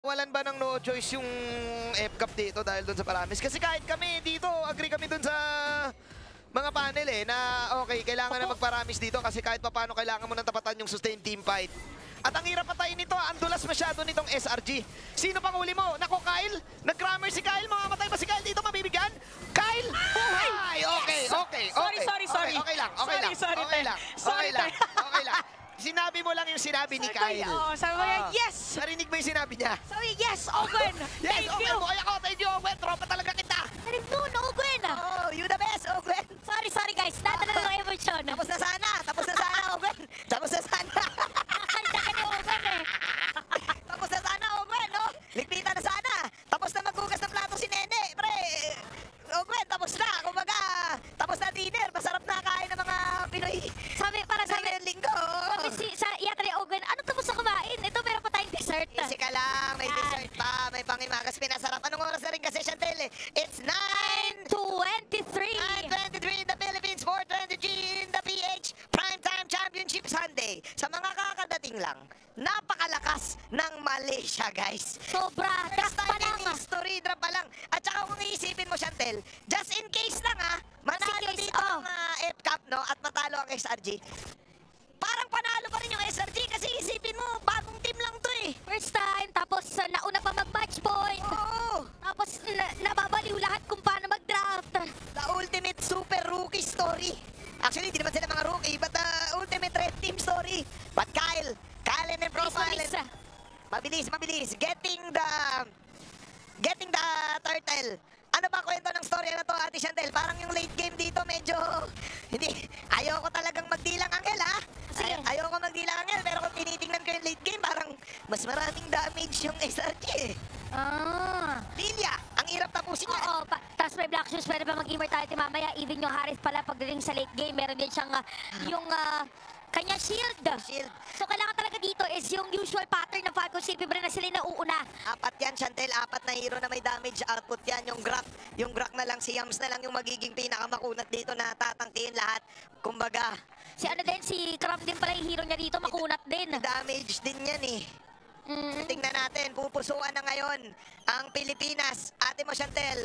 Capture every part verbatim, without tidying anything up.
Walan ba ng no choice yung F-Cup dito dahil doon sa Paramis? Kasi kahit kami dito, agree kami doon sa mga panel eh, na okay, kailangan na magparamis dito kasi kahit papaano kailangan mo nang tapatan yung sustained team fight. At ang hirap patayin nito, ang dulas masyado nitong S R G. Sino pang huli mo? Nako, Kyle! Nag-crammer si Kyle, mamamatay ba si Kyle dito? Mabibigyan? Kyle! Buhay! Okay, okay, okay. Sorry, sorry, sorry. Okay, okay lang, okay Sorry, lang. sorry, Okay Tay. lang, Sorry, okay lang, Tay. okay lang. Sinabi mo lang yung sinabi ni Sabi, Kyle. oo, sabi mo yan, Ah. yes! Narinig mo yung sinabi niya? Sabi, yes, Owen! Yes, Thank okay, you! buhay ako. Thank you, Owen. Tropa talaga kita. Narinig mo, Owen! Oh, you the best, Owen. Sorry, sorry guys, nadala ng emosyon. Tapos na sana. Tapos na sana, Owen. Tapos na sana. Nakakanta ka ni Owen eh. Tapos na sana, Owen, no? Ligpitan na sana. Tapos na maghugas ng plato si Nene, pre. Owen, tapos na. Kumbaga, tapos na dinner. Masarap na kain ng mga Pinoy. Sabi, para Sa sabi, linggo. sabi si, sa iyata ni Owen, ano tapos na kumain? Ito, meron pa tayong dessert. Easy ka lang. May Yan. dessert pa. May pangimagas pinasarap. Anong oras na rin kasi, Chantel? eh? It's nine twenty-three! nine twenty-three in the Philippines, four twenty G in the P H Primetime Championship Sunday. Sa mga kakadating lang, napakalakas ng Malaysia, guys. Sobra, First drop pa time in lang. history, drop pa lang. At saka kung iisipin mo, Chantel, just in case lang ha, manalo case, dito oh. ang uh, F-Cup, no? At matalo ang S R G. Parang panalo pa rin yung S R G kasi isipin mo, bagong team lang to eh. First time, tapos uh, nauna pa mag-match point. Oo. Tapos na, nababaliw lahat kung paano mag-draft. The ultimate super rookie story. Actually, hindi naman sila mga rookie, but the ultimate red team story. But Kyle, Kyle and their profile. Mabilis, and- Mabilis, mabilis. Getting the... Getting the turtle. Ano ba kwento ng story na to, Ate Chantel? Parang yung late game dito medyo... Hindi, ayoko talagang magdilang angel, ha? Sige. Ay, ayoko magdilang angel, pero kung tinitingnan ko yung late game, parang mas maraming damage yung S R G, eh. Ah. Lilia, ang hirap tapusin niya. Oo, pa, tapos may Black Shoes, pwede pa mag-immortality mamaya. Even yung Harris pala pagdating sa late game, meron din siyang ah, yung ah, kanya shield. Shield. So kailangan talaga dito is yung usual pattern ng Falcon C P Bren na sila nauuna. Apat yan, Chantel. Apat na hero na may damage output yan. Yung Grak, yung Grak na lang, si Yams na lang yung magiging pinakamakunat dito na tatangkihin lahat. Kumbaga, Si ano din, si Kram din pala yung hero niya dito, makunat din. damage din yan eh. Mm. Tingnan natin, pupusuan na ngayon ang Pilipinas. Ate mo, Chantel.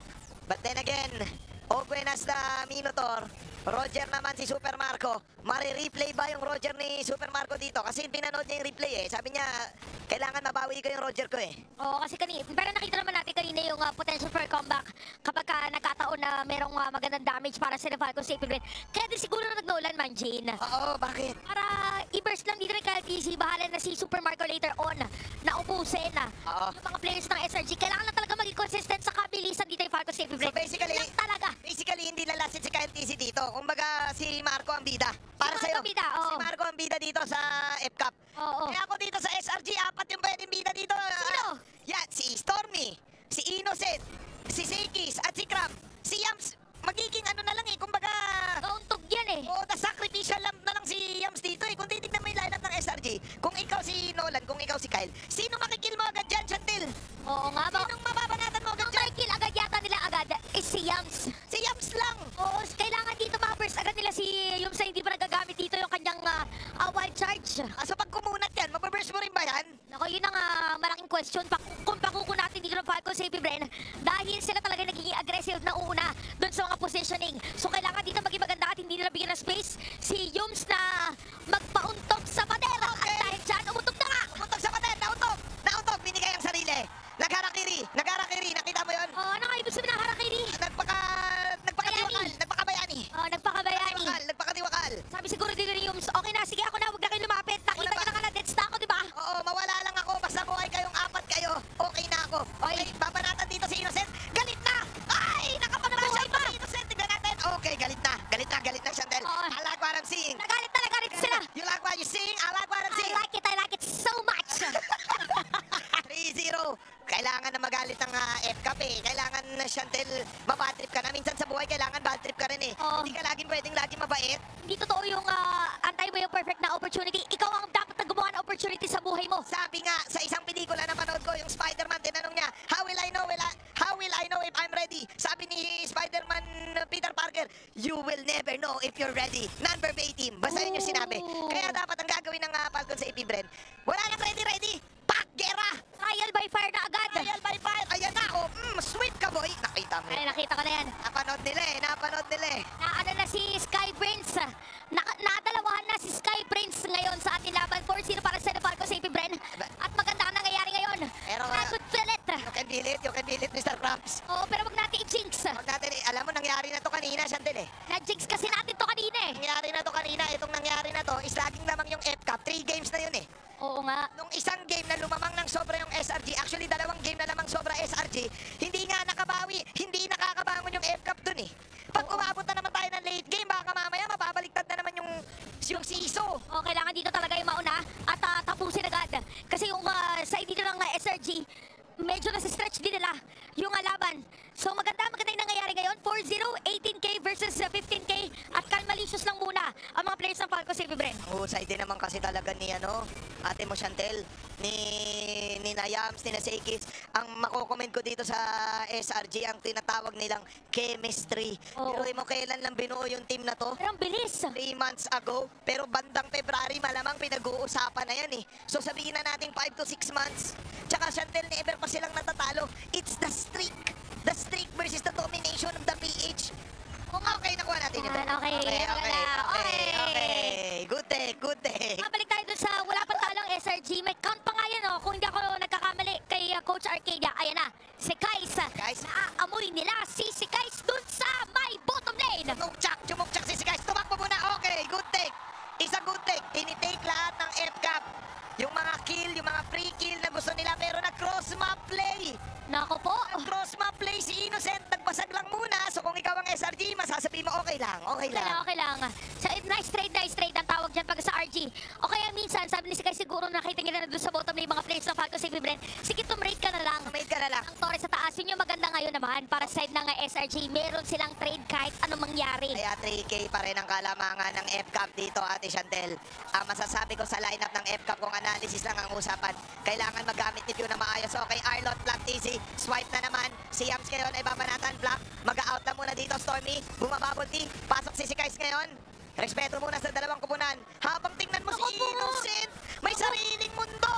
But then again, Ogwen as the Minotaur. Roger naman si Super Marco. Mari-replay ba yung Roger ni Super Marco dito? Kasi pinanood niya yung replay eh. Sabi niya, kailangan mabawi ko yung Roger ko eh. Oo, kasi kanina, pero nakita naman natin kanina yung uh, potential for comeback kapag ka nagkataon na merong uh, magandang damage para sa Falcon C P Bren. Kaya din siguro nag-Nolan man, Jane. Oo, bakit? Para i-burst lang dito ng Kyle T C, bahala na si Super Marco later on na ubusin na Oo. yung mga players ng S R G. Kailangan lang talaga maging consistent sa kabilisan dito yung Falcon C P Bren. So basically, Yan talaga. basically hindi lalasin si Kyle T C dito. Kumbaga si Marco ang bida. Para Si Marco sa'yo. ang bida, oo. Si Marco ang bida dito sa F-Cup. Oo. Kaya ako dito sa S R G, apat yung pwedeng bida dito. Sino? Yan, si Stormy, si Innocent, si Seikis, at si Crab. Si Yams, magiging ano na lang eh, kumbaga... Kauntog yan eh. Oo, na sacrificial lamp na lang si Yams dito eh. Kung titignan mo yung lineup ng S R G, kung ikaw si Nolan, kung ikaw si Kyle, sino makikill mo agad dyan, Chantil? Oo nga ba? Sinong mababanatan mo agad Ang dyan? may kill agad yata nila agad is si Yams. Si Yams lang. Oo, kailangan dito ma-burst agad nila si Yums na hindi pa nagagamit dito yung kanyang uh, uh, wild charge. Kaso pag kumunat yan, mababurst mo rin ba yan? Nako, yun ang uh, malaking question pa, kung pakuko natin dito ng Falcon C P Bren dahil sila talaga nagiging aggressive na una doon sa mga positioning. So kailangan dito maging maganda at hindi nila bigyan ng space si Yums na magpauntok sa padera. Okay. At dahil dyan, umutok na nga! Umuntog sa pader, nauntog! Nauntog, binigay ang sarili. Nagharakiri, nagharakiri, nakita mo yun? Oh, ano nga ibig sabihin ng Harakiri? Nagpaka... Nagpakatiwakal, Bayani. nagpakabayani. Oh, nagpakabayani. Nagpakatiwakal, nagpakatiwakal. Sabi siguro dito ni Yums, okay na, sige ako na, huwag na kayo lumapit. Nakita Una nyo ba? na nga na deads na ako, di ba? Oo, mawala lang ako, basta buhay kayong apat kayo. Okay na ako. Okay, babanatan dito si Innocent. Galit na! Ay, nakapanabasyal pa si Innocent. Tignan natin. Okay, galit na. Galit na, galit na, Chantel. Oo. I like what I'm seeing. Nagalit na, nagalit sila. You like what you seeing? I like what I'm I seeing. like it, I like it so much. three zero. Kailangan na magalit ng uh, F-Cup eh. Kailangan na Chantel, mabad trip ka na. Minsan sa buhay, kailangan bad trip ka rin eh. Oo. Hindi ka laging pwedeng laging mabait. Hindi totoo yung uh, antay mo yung perfect na opportunity. Ikaw ang dapat na gumawa ng opportunity sa buhay mo. Sabi nga, sa isang pelikula na panood ko, yung Spider-Man, tinanong niya, how will I know, will I, how will I know if I'm ready? Sabi ni Spider-Man uh, Peter Parker, you will never know if you're ready. Non-verbatim. Basta yun yung sinabi. Ooh. Kaya dapat ang gagawin ng uh, Falcon sa A P Bren, wala nang ready-ready. Pak! Gera! Trial by boy. Nakita mo. Ay, nakita ko na yan. Napanood nila eh. Napanood nila eh. Na ano na si Sky Prince. Na, nadalawahan na si Sky Prince ngayon sa ating laban. four zero para sa Falco Safety Bren. At maganda ang nangyayari ngayon. Pero, I ah, could feel it. You can feel it. You can feel it, Mister Krabs. Oo, pero wag natin i-jinx. Huwag natin, eh, alam mo, nangyari na to kanina, Shantel eh. Na-jinx kasi natin to kanina eh. Nangyari na to kanina. Itong nangyari na to is laging lamang yung F-Cup. Three games na yun eh. Oo nga. Nung isang game na lumamang ng sobra yung S R G, actually dalawang game na lamang sobra S R G, hindi nga nakabawi, hindi nakakabangon yung F-Cup dun eh. Pag Oo. umabot na naman tayo ng late game, baka mamaya mababaliktad na naman yung, yung siso. O, kailangan dito talaga yung mauna at ah, tapusin agad. Kasi yung uh, side dito ng uh, S R G, medyo nasa-stretch din nila yung uh, laban. So maganda, maganda yung nangyayari ngayon. four zero, eighteen K versus uh, fifteen K. At kalmalicious lang muna ang mga players ng Falco Safety Bren. Husay din naman kasi talaga ni ano, ate mo Chantel, ni, ni Nayams, ni Nasekis. Ang makokomment ko dito sa S R G, ang tinatawag nilang chemistry. Oo. Pero mo kailan lang binuo yung team na to? Pero ang bilis. Three months ago, pero bandang February malamang pinag-uusapan na yan eh. So sabihin na natin five to six months. Tsaka Chantel, never pa silang natatalo. It's the streak. The streak versus the domination of the P H. Okay, nakuha natin ito. Yan, okay. Okay, Wala. okay, okay, Okay. okay. Good take, good take. Mabalik tayo dun sa wala pang talong S R G. May count pa nga yan, oh. Kung hindi ako nagkakamali kay uh, Coach Arcadia. Ayan na, si Kais. Kais. Naaamoy nila si si Kais dun sa may bottom lane. Tumukchak, tumukchak si si guys. Tumakbo muna. Okay, good take. Isa good take. Tinitake lahat ng F-Cup. Yung mga kill, yung mga free kill na gusto nila pero nag-cross map play. Nako po. Cross map play si Innocent. Nagbasag lang muna. So kung ikaw ang S R G, masasabi mo okay lang, okay Okay lang, lang. okay lang. Sa, nice trade, nice trade ang tawag dyan pag sa R G. O kaya minsan, sabi ni si Kai siguro nakita nila na doon sa bottom lane mga players ng Falco Safety Bren. Sige, tumrate ka na lang. Mate ka na lang. Ang Torres sa taas, yun yung maganda ngayon naman para sa side ng uh, S R G. Meron silang trade kahit anong mangyari. Kaya three K pa rin ang kalamangan ng F-Cup dito, Ate Chantel. Ang masasabi ko sa lineup ng F-Cup, kung analysis lang ang usapan, kailangan magamit ni Pew na maayos. Okay, Arlot, Black T C, swipe na naman. Si Yams ngayon ay babanatan, Black. Mag-out na muna dito, Stormy. Bumababol T. Pasok si si Kais ngayon. Respeto muna sa dalawang kupunan. Habang tingnan mo si Ako po. Innocent, may sariling mundo.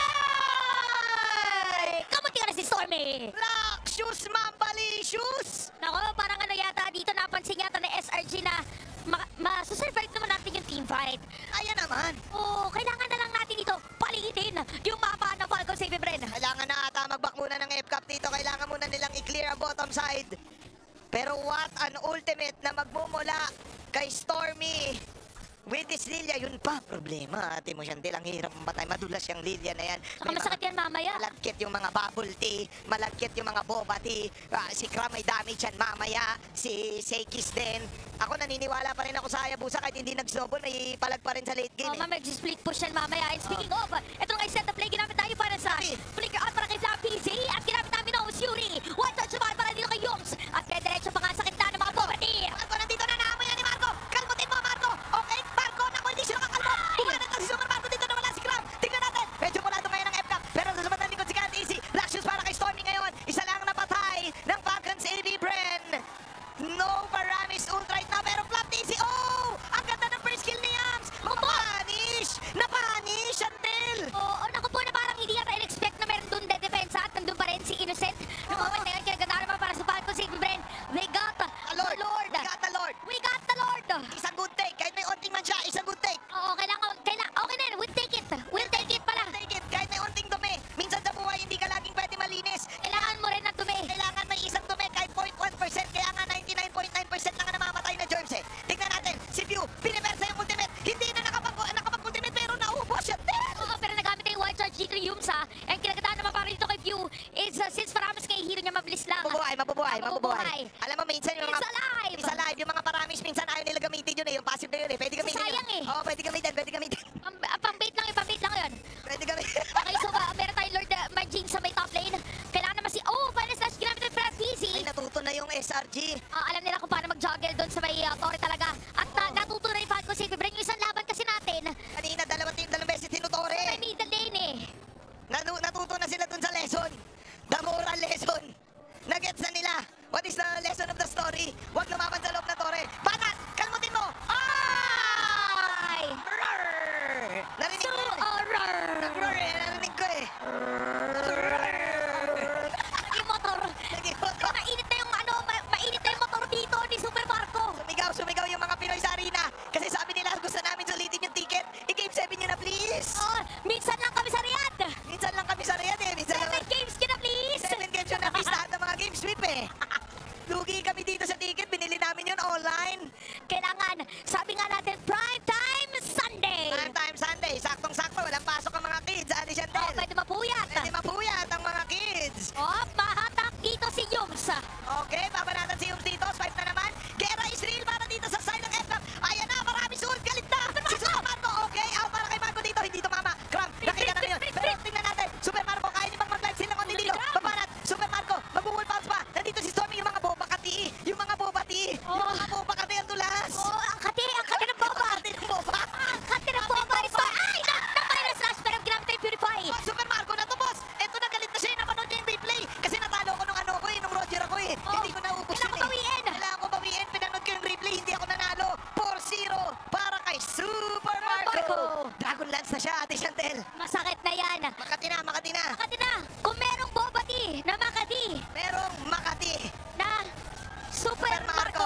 Ay! Kamuti ka na si Stormy! Black shoes, mambalicious! Nako, parang ano yata dito napansin yata ng S R G na ma- masusurvive naman natin yung team fight. Ayan naman. Oo, kailangan na lang natin dito paliitin yung mapa ng Falco Safety Bren. Kailangan na ata mag-back muna ng F-Cup dito. Kailangan muna nilang i-clear ang bottom side. Pero what an ultimate na magmumula kay Stormy. With this Lilia, yun pa problema. Ate mo Chantel, ang hirap matay. Madulas yung Lilia na yan. Saka May masakit mga- yan mamaya. Malagkit yung mga bubble tea, malagkit yung mga boba tea. Ah, si Kram may damage yan mamaya. Si Seikis din. Ako naniniwala pa rin ako sa Hayabusa kahit hindi nag-snowball, may palag pa rin sa late game. Oh, eh. mamaya split push yan mamaya. And speaking of, ito nga set the play ginamit tayo para sa Sabi. flicker out para kay Flam P C at ginamit namin ng Yuri. One touch naman para dito kay Yoms. At kaya diretso pa nga sa kita ng mga poverty. Marco, nandito na naamoy yan ni Marco. Kalmutin mo, Marco. Okay, Marco, naku, hindi siya nakakalmo. Bumanat ang si Super Marco dito na wala si Kram. Tingnan natin. Medyo mulado ngayon ang F-Cup. Pero sa lumatan likod si Can't Easy. Black shoes para kay Stormy ngayon. Isa lang napatay ng Falcons A B Bren. No Paramis Ultrite na pero Flap T C. Oh! Ang ganda ng first kill ni Yams. Napanish! Napanish, Chantel! Oo, naku po na parang hindi yata in-expect na meron doon dedepensa at nandun pa rin si Innocent. Nung Oo. moment na yun, kinaganda naman para sa Falco Safety Bren. They got the A Lord. Lord. We got the Lord. We got the Lord. Isang good take. Kahit may onting man siya, isang good take. Oo, kailangan, kailangan, okay na yun. We'll take it. We'll take it pala. Take it. Kahit may onting dumi. Minsan sa buhay, hindi ka laging pwede malinis. Kailangan mo rin na dumi. Kailangan may isang dumi kahit zero point one percent. Kaya nga ninety-nine point nine percent na nga namamatay na germs eh. Tignan natin. Si Pew, pinipersa yung ultimate. Hindi na nakapag- nakapag-ultimate pero naubos siya. Oo, pero nagamit na yung wild charge dito yung Yumsa. And kinagandaan naman para dito kay Pew is uh, since Paramis kay hero niya mabilis lang. Mabubuhay, mabubuhay, Ah, mabubuhay. Alam mo, minsan yung mga... It's alive! It's alive. Yung mga paramis, minsan ayaw nila gamitin yun eh. Yung passive na yun eh. Pwede gamitin yun. Sayang eh. Oo, pwede gamitin, pwede gamitin. Pang, ah, pang-bait lang yun, pang-bait lang yun. Pwede gamitin. Okay, so uh, meron tayong Lord uh, Margin sa may top lane. Kailangan naman si... Oh, final slash ginamit ng Brad P C. Ay, natuto na yung S R G. Ah, alam nila kung paano mag-juggle doon sa may uh, Torre talaga. At uh, natuto na yung Falco Safety Bren. Yung isang laban kasi natin, Kanina, dalawang team, dalawang beses tinutore. may middle lane eh. Natu natuto na sila dun sa lesson. The moral lesson. Nagets na nila. What is the lesson of the story? Huwag lumaban sa loob na tore. Batas! Kalmutin mo! Ay! Roar! Narinig So, ko yun. uh, roar. Roar eh. Narinig ko eh. Yung motor. Naging motor. Yums. Okay, babanatan si Yums dito. Swipe na naman. Gera is real para dito sa side ng F-Cap. Ayan na, marami suot. Galit na. Si Super Marco. Okay, out para kay Marco dito. Hindi tumama. Cram, nakita namin yun. Pero tingnan natin. Super Marco, kaya niyo bang mag-live sila kundi dito? Babanat. Super Marco, mag-wall bounce pa. Nandito si Stormy, yung mga boba kati. Yung mga boba ti. Yung mga boba kati ang tulas. Oh, ang kati, ang kati ng boba. Kati ng boba. Ang kati ng boba ni Storm. Ay, na, na-minus slash pero ginamit na yung Purify. Oh, Super Marco na to, boss. Eto na, galit na siya. Napanood niya yung replay. Kasi natalo ko nung ano ko eh, nung Roger ako eh. Oh, Hindi ko naubos kailangan yun eh. bawiin. Kailangan ko bawiin. Pinanood ko yung replay. Hindi ako nanalo. four zero para kay Super Marco. Marco. Dragon Lance na siya, Ate Chantel. Masakit na yan. Makati na, Makati na. Makati na. Kung merong boba ti na Makati Merong Makati. na Super Super Marco. Marco.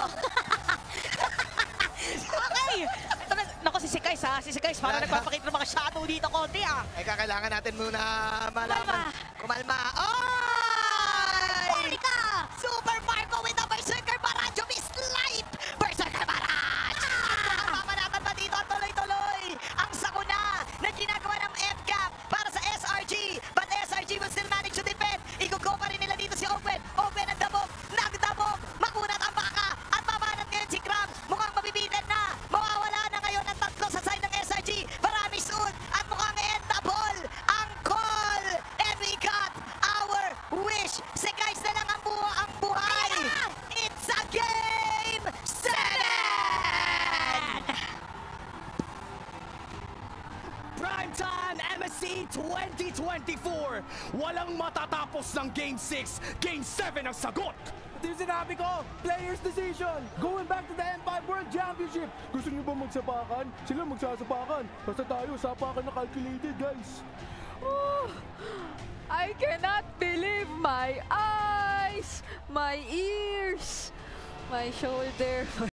Okay! Ito na, naku, si Sikais ha, si Sikais parang Wala. nagpapakita ng mga shadow dito konti ah. Ay, kakailangan natin muna malaman. Kumalma. Oy! Monica! Super Marco with the Berserker Barrage of his life! Berserker Barrage! Ang papanatan pa dito, tuloy-tuloy! Ang sakuna na ginagawa ng F-Cap para sa S R G. But S R G will still manage to defend. Igugo pa rin nila dito si Owen. Owen ang dabog. Nagdabog. Makunat ang baka. At babanat ngayon si Cram. Mukhang mabibitin na. Mawawala na ngayon ang tatlo sa side ng S R G. Marami suit. At mukhang endable ang call. And we got our wish. Si guys na lang ang, buha, ang buhay. It's a game seven! Primetime M S C twenty twenty-four! Walang matatapos ng Game six, Game seven ang sagot! Ito yung sinabi ko, player's decision. Going back to the M five World Championship. Gusto niyo ba magsapakan? Sila magsasapakan. Basta tayo, sapakan na calculated, guys. Oh, I cannot believe my eyes, my ears, my shoulder.